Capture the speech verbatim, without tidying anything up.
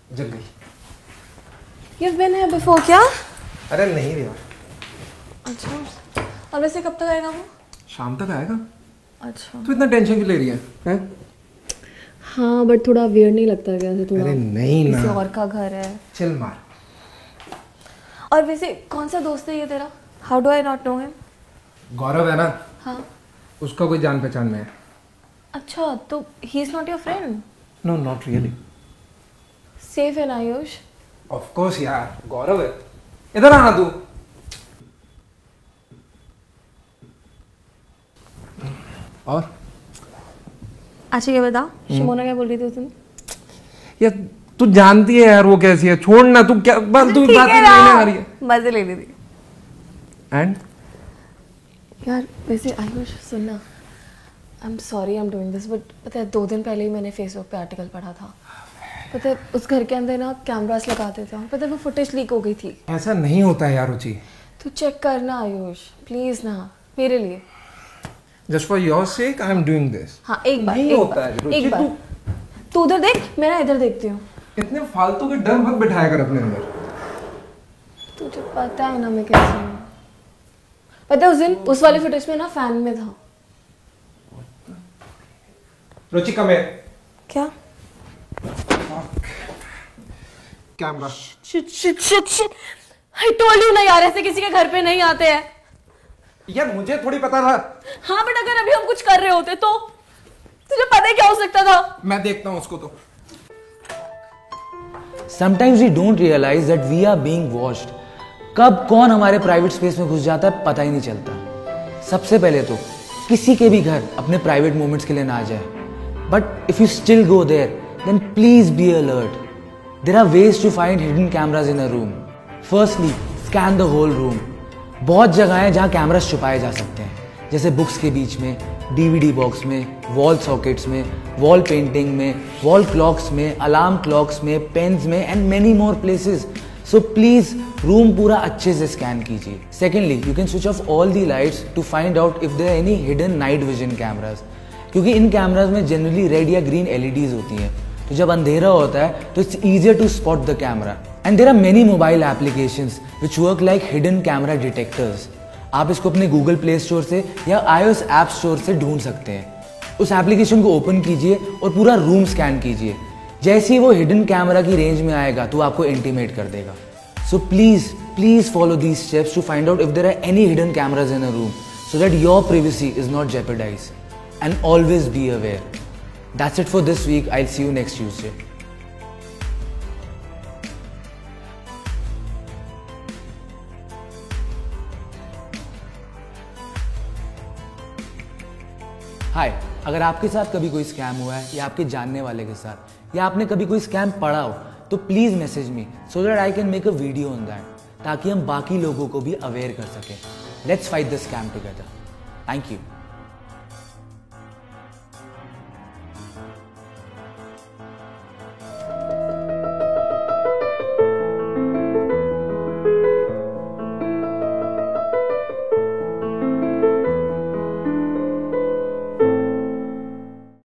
जग गई। You've been here before क्या? अरे नहीं यार। अच्छा, और वैसे कब तक आएगा वो? शाम तक आएगा। अच्छा। तू इतना टेंशन क्यों ले रही है? हैं? हाँ, बट थोड़ा weird नहीं लगता क्या से थोड़ा? अरे नहीं ना। किसी और का घर है। चल मार। और वैसे कौन सा दोस्त है ये तेरा? How do I not know him? गौरव है ना? हाँ। उसका कोई जान पहचान में है। अच्छा, तो he is not your friend? No, not really. Safe है ना आयुष? Of course यार, गौरव है। इधर आना तू। और? अच्छा ये बता, शिमोना क्या बोल रही थी उस दिन? यार तू जानती है यार वो कैसी है। छोड़ ना तू क्या बस तू बात नहीं आ रही है। मजे ले रही थी। And? यार वैसे आयुष सुनना, I am sorry I am doing this, but पता है दो दिन पहले ही मैंने फेसबुक पे आर्टिकल पढ़ा था। पता है उस घर के अंदर ना कैमरास लगाते थे, पता है वो फुटेज लीक हो गई थी। ऐसा नहीं होता है यार रुचि। तू चेक करना आयुष प्लीज ना, मेरे लिए। Just for your sake, I am doing this. हाँ एक बार, नहीं एक होता बार, है रुचि। एक बार। तू उधर देख, मैं ना इधर देखती हूँ। इतने फालतू के डर मत बिठाया कर अपने अंदर। तुझे पता है ना मैं कैसी हूँ। पता है उस दिन उस वाले फुटेज में ना फैन में था। रुचि कम है। क्या? Camera. Shit shit shit shit. I told you ना यार, ऐसे किसी के घर पे नहीं आते हैं। यार मुझे थोड़ी पता था। हाँ बट अगर अभी हम कुछ कर रहे होते तो तुझे पता है क्या हो सकता था? मैं देखता हूँ उसको तो। Sometimes we don't realize that we are being watched. कब कौन हमारे प्राइवेट स्पेस में घुस जाता है पता ही नहीं चलता। सबसे पहले तो किसी के भी घर अपने प्राइवेट मोमेंट्स के लिए ना आ जाए। But if you still go there then please be alert. There are ways to find hidden cameras in a room. Firstly scan the whole room. बहुत जगह है जहाँ कैमरास छुपाए जा सकते हैं, जैसे बुक्स के बीच में, डीवीडी बॉक्स में, वॉल सॉकेट्स में, वॉल पेंटिंग में, वॉल क्लॉक्स में, अलार्म क्लॉक्स में, पेन्स में and many more places. So please room पूरा अच्छे से स्कैन कीजिए। Secondly you can switch off all the lights to find out if there any hidden night vision cameras, क्योंकि इन cameras में जनरली रेड या ग्रीन एलईडीज होती हैं, तो जब अंधेरा होता है तो it's easier to spot the camera. And there are many mobile applications which work like hidden camera detectors. आप इसको अपने गूगल प्ले स्टोर से या आईओएस ऐप स्टोर से ढूंढ सकते हैं। उस एप्लीकेशन को ओपन कीजिए और पूरा रूम स्कैन कीजिए। जैसे ही वो हिडन कैमरा की रेंज में आएगा तो आपको इंटीमेट कर देगा। So please please follow these steps to find out if there are any hidden cameras in a room so that your privacy is not jeopardized. And always be aware. That's it for this week. I'll see you next Tuesday. Hi, अगर आपके साथ कभी कोई scam हुआ है या आपके जानने वाले के साथ, या आपने कभी कोई स्कैम पढ़ा हो, तो please message me so that I can make a video on that, ताकि हम बाकी लोगों को भी अवेयर कर सकें। Let's fight the scam together. Thank you.